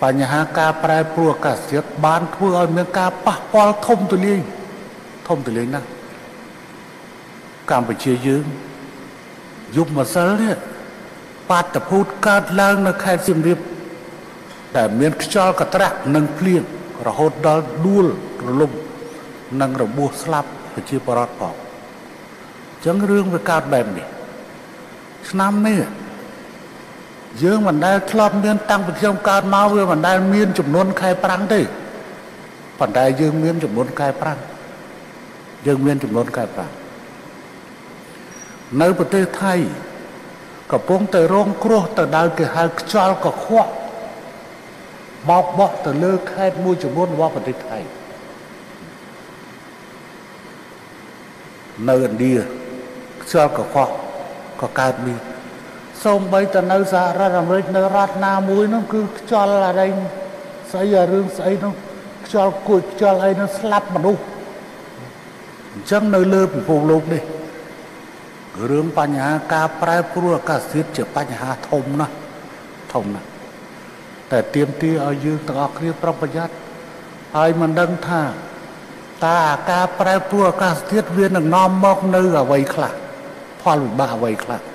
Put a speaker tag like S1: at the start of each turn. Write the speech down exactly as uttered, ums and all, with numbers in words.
S1: បញ្ហាការប្រែប្រួលអាកាសធាតុបានធ្វើឲ្យមានការប៉ះពាល់ធំទូលាយធំទូលាយណាស់កម្ពុជាយើងយុកម្សិលនេះបាតុភូតកើតឡើងនៅខេត្តសៀមរាបដែលមានខ្យល់កន្ត្រាក់និងភ្លៀងរហូតដល់ដួលរលំនិងរបួសស្លាប់ប្រជាពលរដ្ឋផងអញ្ចឹងរឿងវាកើតបែបនេះឆ្នាំនេះយើងមិនដែលធ្លាប់មានតាំងពីខ្ញុំកើតមកវាមិនដែលមានចំនួនខែប្រាំងទេប៉ុន្តែយើងមានចំនួនខែប្រាំងយើងមានចំនួនខែប្រាំងនៅប្រទេសថៃកំពុងតែរងគ្រោះទៅដោយគេហៅខ្យល់កខ្វក់បោកបក់ទៅលើខេត្តមួយចំនួនរបស់ប្រទេសថៃនៅឥណ្ឌាខ្យល់កខ្វក់ក៏កើតមានសូម្បីតែនៅសហរដ្ឋអាមេរិកនៅរដ្ឋណាមួយនោះគឺខ្យល់អីស្អីរឿងស្អីនោះខ្យល់គួចខ្យល់អីនោះស្លាប់មនុស្សអញ្ចឹងនៅលើពិភពលោកនេះរឿងបញ្ហាការប្រែប្រួលអាកាសធាតុជាបញ្ហាធំណាស់ធំណាស់តែទាមទារឲ្យយើងទាំងអស់គ្នាប្រុងប្រយ័ត្នហើយមិនដឹងថាតើការប្រែប្រួលអាកាសធាតុវានឹងនាំមកនៅអ្វីខ្លះផលវិបាកអ្វីខ្លះ